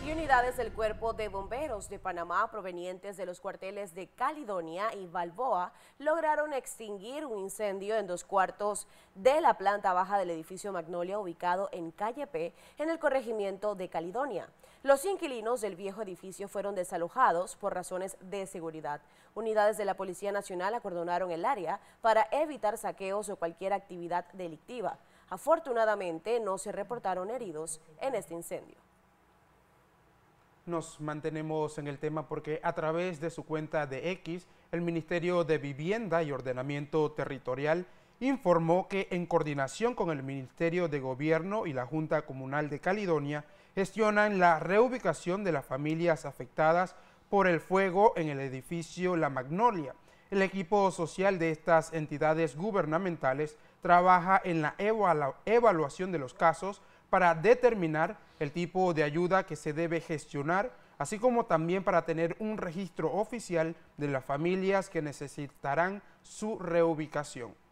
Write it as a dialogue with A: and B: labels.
A: Y unidades del Cuerpo de Bomberos de Panamá provenientes de los cuarteles de Caledonia y Balboa lograron extinguir un incendio en 2 cuartos de la planta baja del edificio Magnolia ubicado en Calle P, en el corregimiento de Caledonia. Los inquilinos del viejo edificio fueron desalojados por razones de seguridad. Unidades de la Policía Nacional acordonaron el área para evitar saqueos o cualquier actividad delictiva. Afortunadamente no se reportaron heridos en este incendio.
B: Nos mantenemos en el tema porque a través de su cuenta de X, el Ministerio de Vivienda y Ordenamiento Territorial informó que en coordinación con el Ministerio de Gobierno y la Junta Comunal de Caledonia gestionan la reubicación de las familias afectadas por el fuego en el edificio La Magnolia. El equipo social de estas entidades gubernamentales trabaja en la evaluación de los casos para determinar el tipo de ayuda que se debe gestionar, así como también para tener un registro oficial de las familias que necesitarán su reubicación.